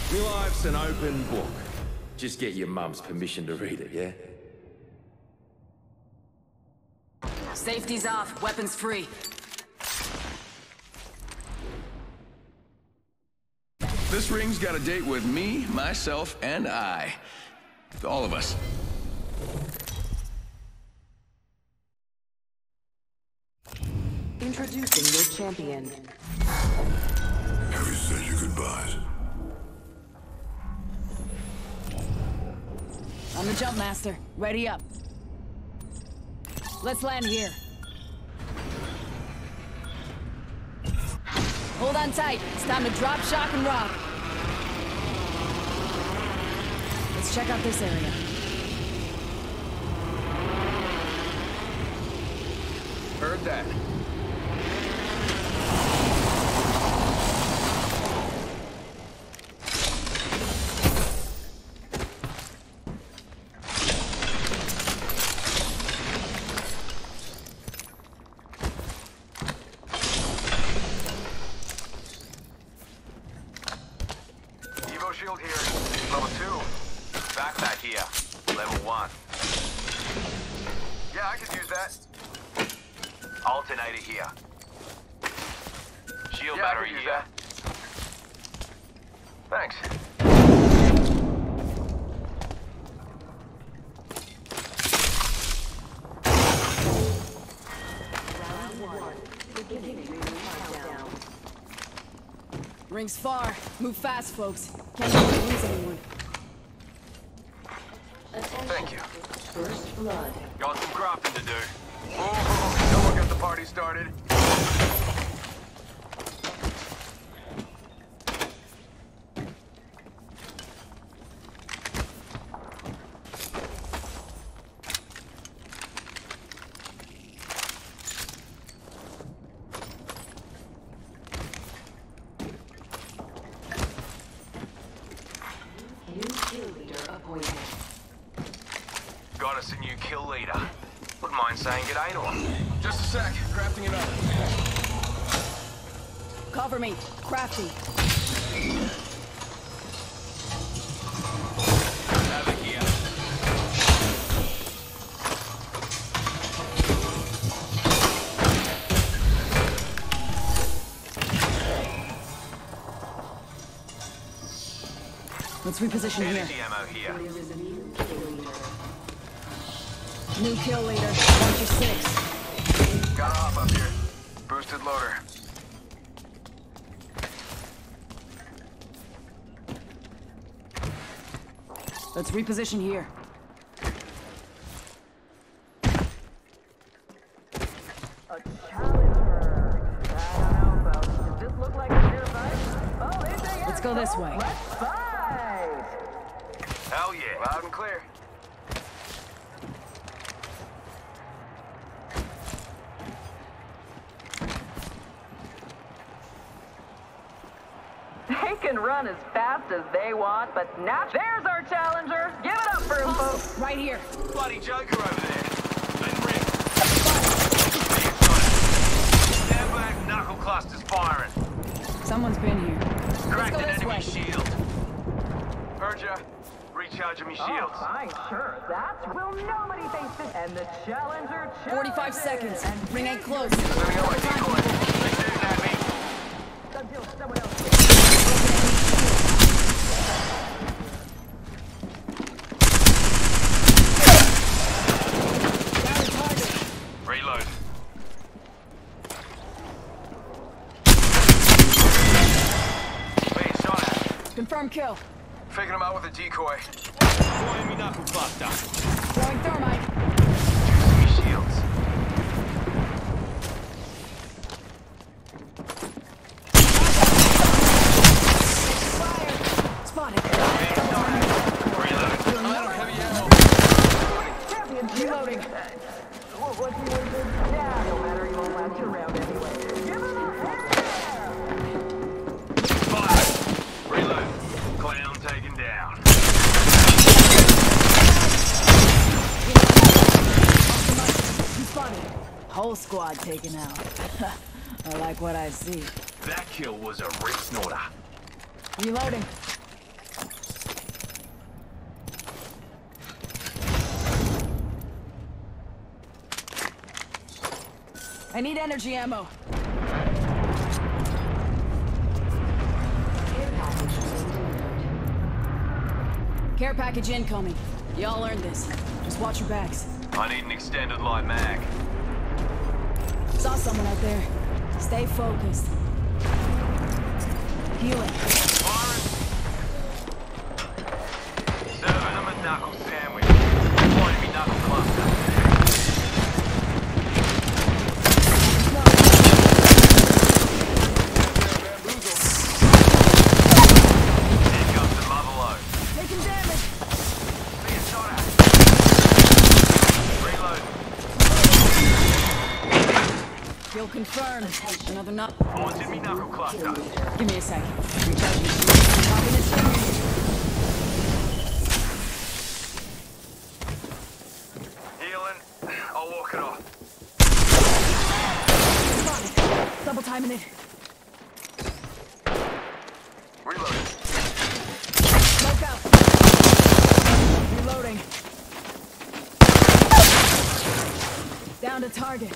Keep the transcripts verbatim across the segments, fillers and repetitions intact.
My life's an open book. Just get your mum's permission to read it, yeah? Safety's off, weapons free. This ring's got a date with me, myself, and I. All of us. Introducing your champion. Have you said your goodbyes? On the jump, Master. Ready up. Let's land here. Hold on tight. It's time to drop, shock, and rock. Let's check out this area. Heard that. Shield here. Level two. Backpack here. Level one. Yeah, I could use that. Alternator here. Shield yeah, battery here. That. Thanks. Ring's far. Move fast, folks. Can't lose anyone. Thank you. First blood. Got some crafting to do. Oh, someone got the party started. Got us a new kill leader. Wouldn't mind saying g'day to him. Just a sec. Crafting it up. Cover me. Crafty. Have it here. Let's reposition here. Energy ammo here. New kill leader. Watch your six. Got off up here. Boosted loader. Let's reposition here. A challenger. I don't know, folks. Does this look like a fair fight? Oh, is it? Yeah. Let's go this way. Let's fight. Hell yeah. Loud and clear. They can run as fast as they want, but now there's our challenger. Give it up for him, folks. Right here. Bloody Joker over there. And Rick. Stand back, knuckle clusters firing. Someone's been here. Cracked Let's go an this enemy way. shield. Heard ya. Recharging me shields. Oh, fine, sure. That's will nobody face this. And the challenger. Forty-five challenges. seconds. And Ring ain't close. Let me know my decoy. They shooting at me. Until someone else. Reload. Being shot at. Confirm kill. Faking him out with a decoy. Throwing me knuckle cluster. Throwing thermite. Me shields. Fire. Spotted. Being shot at. Reload. I'm out of heavy ammo. Reloading. What do you want to do? Yeah, no matter, you won't last your round anyway. Give him a hand! Fire. Reload. Clown taken down. Spotted. Whole squad taken out. I like what I see. That kill was a rip snorter. Reloading. I need energy ammo. Care package incoming. Y'all earned this. Just watch your backs. I need an extended light mag. Saw someone out there. Stay focused. Healing. Byron! Serving them a knuckle sandwich. Finding me knuckle cluster. Here comes the motherload. Taking damage. Being shot at. Reload. Kill confirmed. Another nut. Haunted me knuckle cluster. Give me a second. Recharge your shield. Popping this thing. Healing. I'll walk it off. Spotted. Double timing it. Reload. Smoke out. Reloading. Down to target.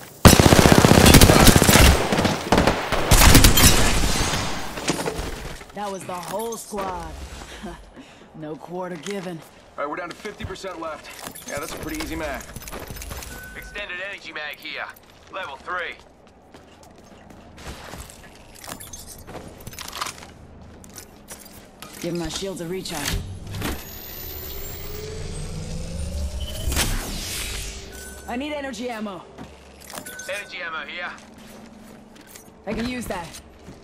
That was the whole squad. No quarter given. All right, we're down to fifty percent left. Yeah, that's a pretty easy mag. Extended energy mag here. Level three. Give my shields a recharge. I need energy ammo. Energy ammo here. I can use that.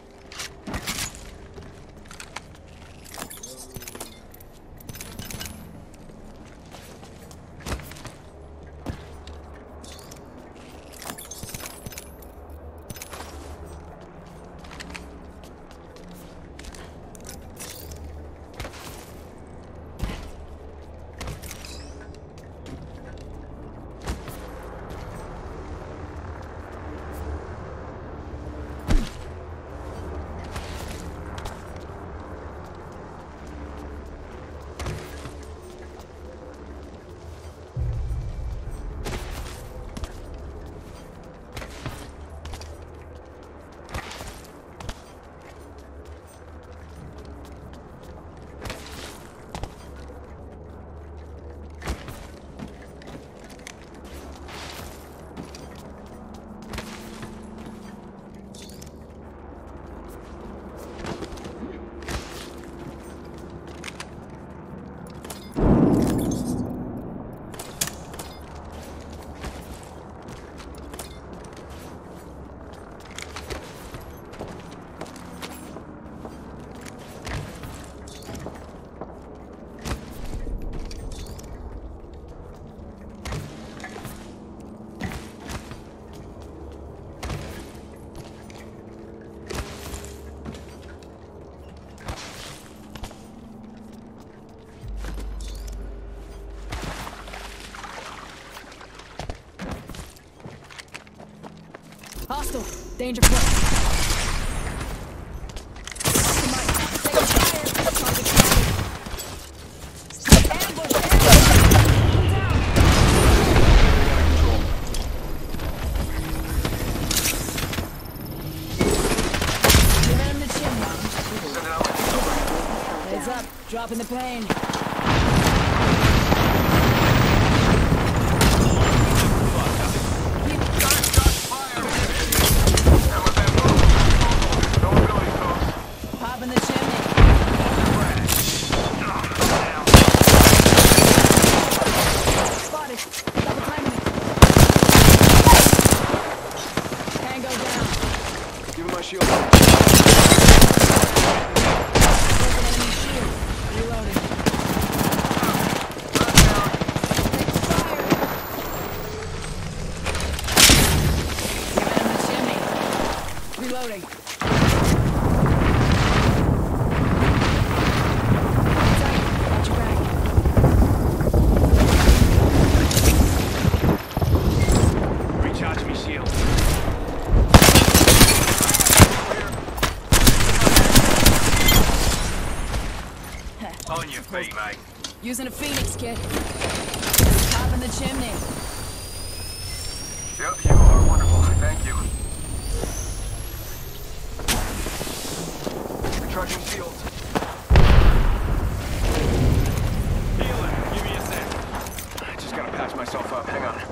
Hostile. Danger close. Heads up. Dropping the pain. Popping the chimney. Spotted. Double timing it. Tango down. Give him my shield. Broken enemy shield. Reloading. Take fire. Give him the chimney. Reloading. Got your back. Recharge me shield. On your feet, mate. Using a Phoenix kit. Popping the chimney. Yep, you are wonderful. Thank you. Recharging shields. Healing. Give me a sec. I just gotta patch myself up. Hang on.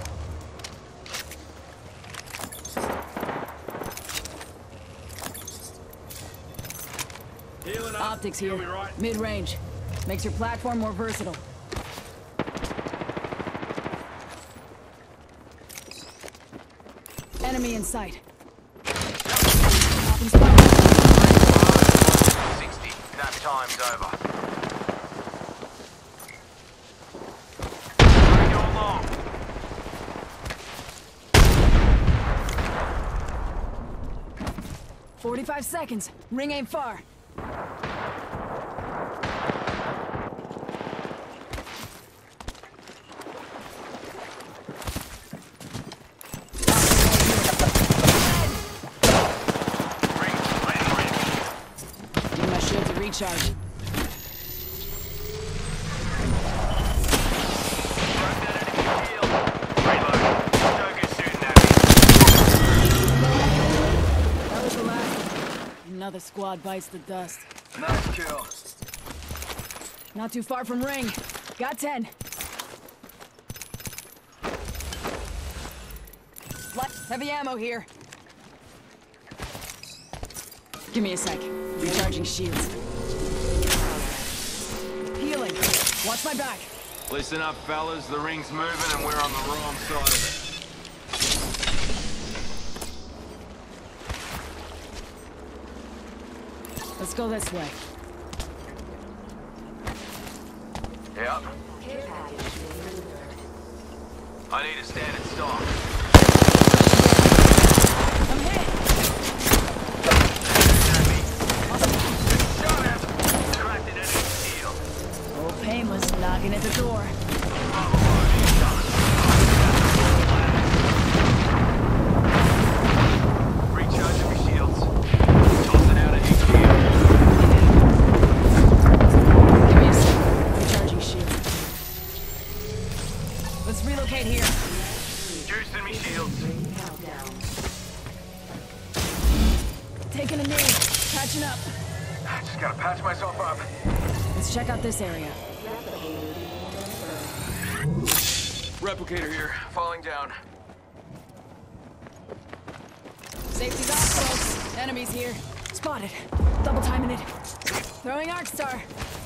Healing up. Optics here. You'll be right. Mid-range. Makes your platform more versatile. Enemy in sight. Popping spot. sixty. That time's over. Bring it along. Forty-five seconds. Ring ain't far. Need my shield to recharge. That was the last one. Another squad bites the dust. Nice kill. Not too far from ring. Got ten. Light, heavy ammo here. Give me a sec. Recharging shields. Healing. Watch my back. Listen up, fellas. The ring's moving and we're on the wrong side of it. Let's go this way. Yep. Care package being delivered. I need a standard stock. I'm hit. Shot him! Cracked it into his shield. Old Painless knocking at the door. Recharging my shields. Tossing out a H P. Give me a sec. Recharging shield. Let's relocate here. Juicing me shields. Ring countdown. Taking a knee. Catching up. I just gotta patch myself up. Let's check out this area. Replicator here, falling down. Safety's off, folks. Enemies here. Spotted. Double timing it. Throwing Arc Star.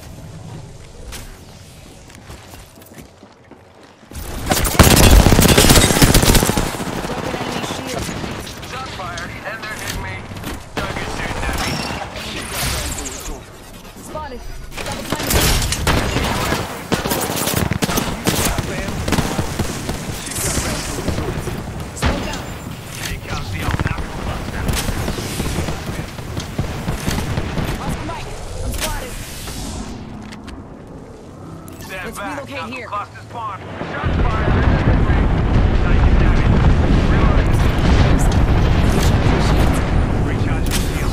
Broken enemy shield. Shots fired, and they're hitting me. Doug is shooting at me. Spotted. Double timing it. Smoke out. Here comes the old knuckle buster. Oscar Mike. I'm spotted. Stand Let's back. relocate Knuckle here. cluster spawn. Shots fired. Taking damage. Reloading. Recharging shields. Recharging shield.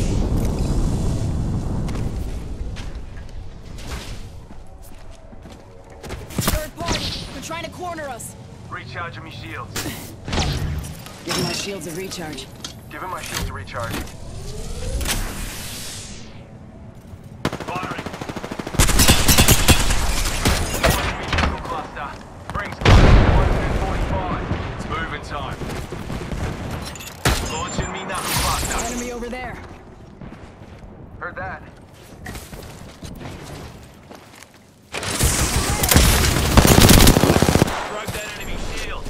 Third party. They're trying to corner us. Recharging me shields. Giving my shields a recharge. Giving my shield to recharge. Firing. Enemy knuckle cluster. Rings one forty-five. It's moving time. Launching me knuckle cluster. Enemy over there. Heard that. Broke that enemy shield.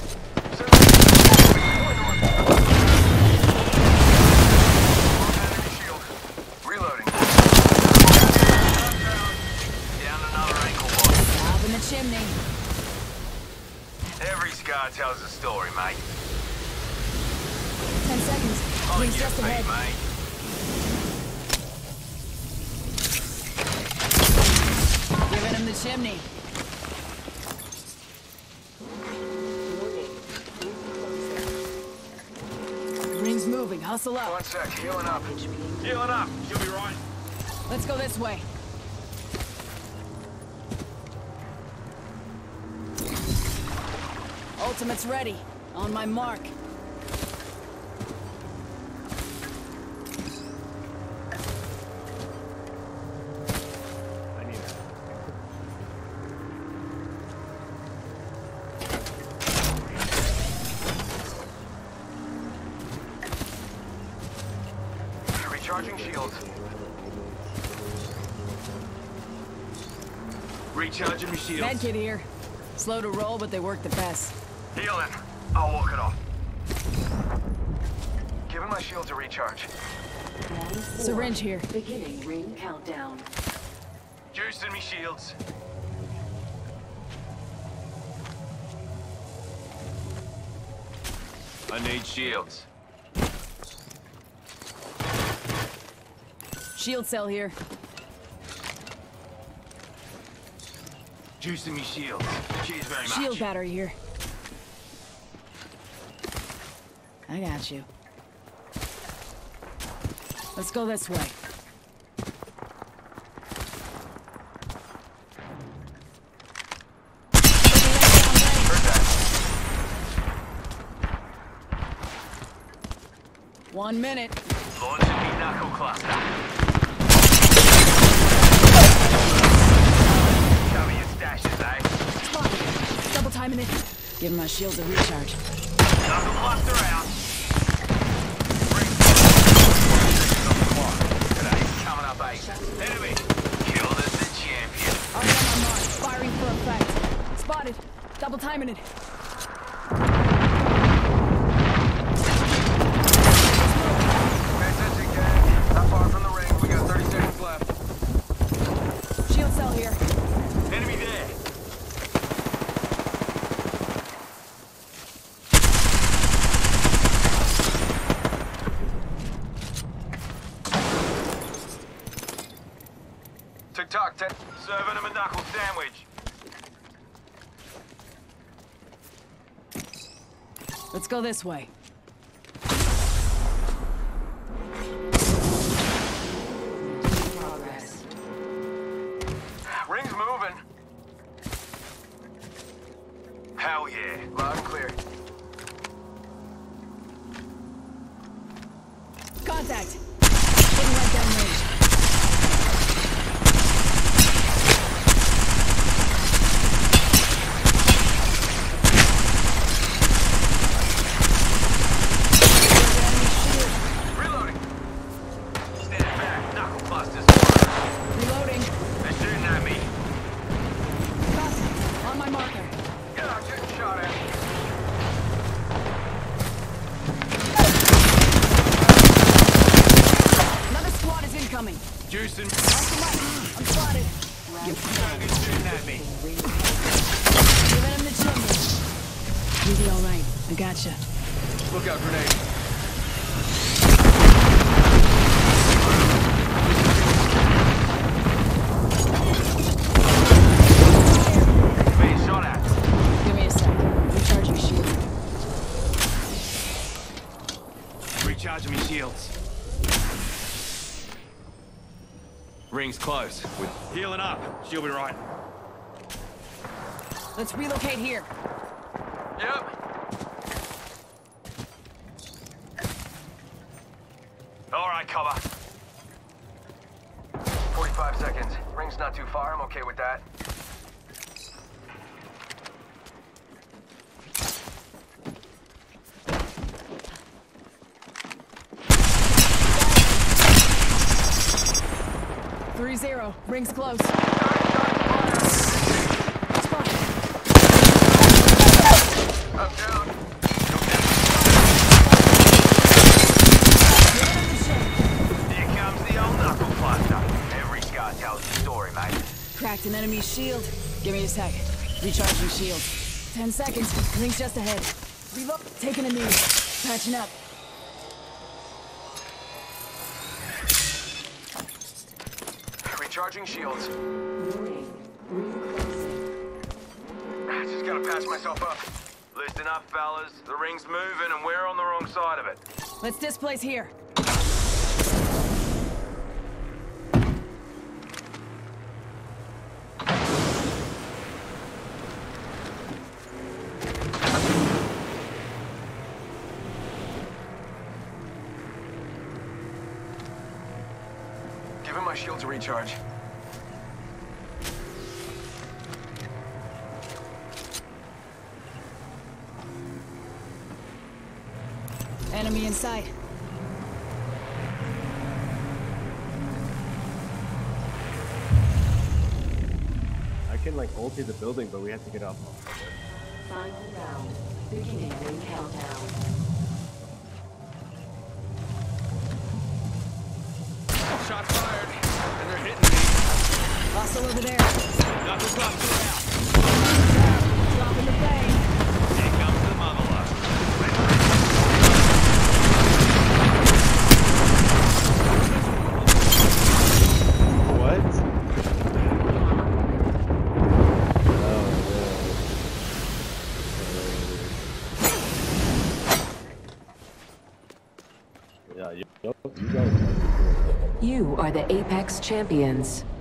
Enemy shield. Reloading. Down another ankle block. Up in the chimney. Every scar tells a story, mate. Ten seconds. On Rings your just feet, ahead. mate. Giving him the chimney. Rings moving. Hustle up. One sec, healing up. Healing up. You'll be right. Let's go this way. Ultimate's ready. On my mark. Recharging shields. Recharging my shields. Medkit here. Slow to roll, but they work the best. Healing. I'll walk it off. Giving my shields a recharge. Round four. Syringe here. Beginning ring countdown. Juicing me shields. I need shields. Shield cell here. Juicing me shields. Cheers very much. Shield battery here. I got you. Let's go this way. Heard that. One minute. Launching me knuckle cluster. Cover your stashes, eh? Spot. Double timing it. Give my shields a recharge. Knuckle cluster out. Bring on the clock. Today's coming up eight. Enemy. Killed as the champion. Already on my mark. Firing for effect. Spotted. Double timing it. Pay attention, gang. Not far from the ring. We got thirty seconds left. Shield cell here. Enemy there. Tick-tock, ten. Serving him a knuckle sandwich. Let's go this way. Progress. Ring's moving. Hell yeah. Loud and clear. Contact. Getting right down range. Reloading. Stand back. Knuckle clusters. Reloading. They're shooting at me. Contact. On my marker. Yeah, I'm getting shot at. Another squad is incoming. Juicing. I'm spotted. Target shooting at me. Giving him the chimney. You'll be all right. I gotcha. Look out, grenade. Being shot at. Give me a sec. Recharging shield. Recharging me shields. Ring's close. We're healing up. She'll be right. Let's relocate here. Yep. All right, cover. forty-five seconds. Ring's not too far. I'm okay with that. Three zero. Rings close. Spotted. I'm down. Here comes the old knuckle cluster. Every scar tells a story, mate. Cracked an enemy shield. Give me a sec. Recharging shield. Ten seconds. Rings just ahead. Reload. Taking a knee. Patching up. Recharging shields. Ring. Ring closing. Just gotta patch myself up. Listen up, fellas. The ring's moving and we're on the wrong side of it. Let's displace here. Giving my shields a recharge. Enemy in sight. can like ulti the building, but we have to get off. Final round. Beginning ring countdown. Shots fired, and they're hitting me. Hostile over there. Knuckles dropped to out. Dropping the plane. Here comes the mother lode. What? Oh, yeah, you, you guys. You are the Apex champions.